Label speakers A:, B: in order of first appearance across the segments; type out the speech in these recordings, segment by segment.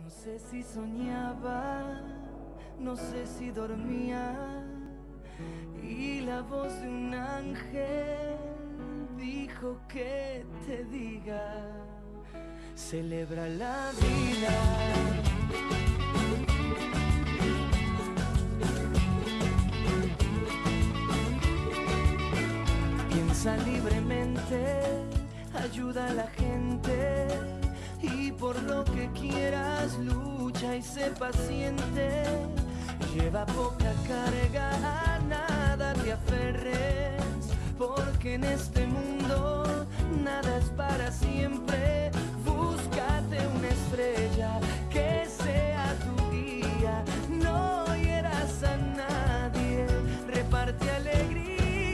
A: No sé si soñaba, no sé si dormía, y la voz de un ángel dijo que te diga: celebra la vida. Piensa libremente, ayuda a la gente, y por lo que quieras lucha y sé paciente. Lleva poca carga, a nada te aferres, porque en este mundo nada es para siempre. Búscate una estrella que sea tu guía, no hieras a nadie, reparte alegría.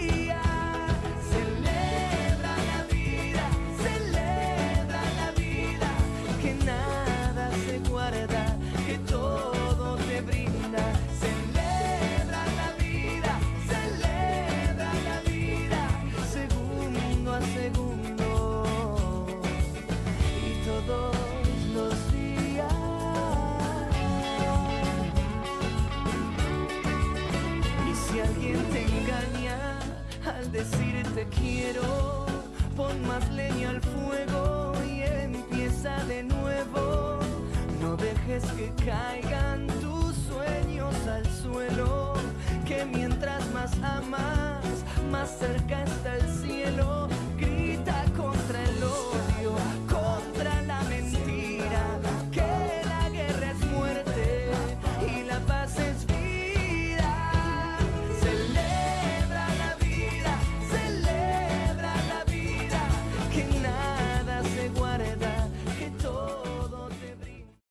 A: Que todo te brinda. Celebra la vida, segundo a segundo y todos los días. Y si alguien te engaña al decirte quiero, pon más leña al fuego y empieza de nuevo. No dejes que caigan tus sueños al suelo, que mientras más amas, más cerca está el cielo.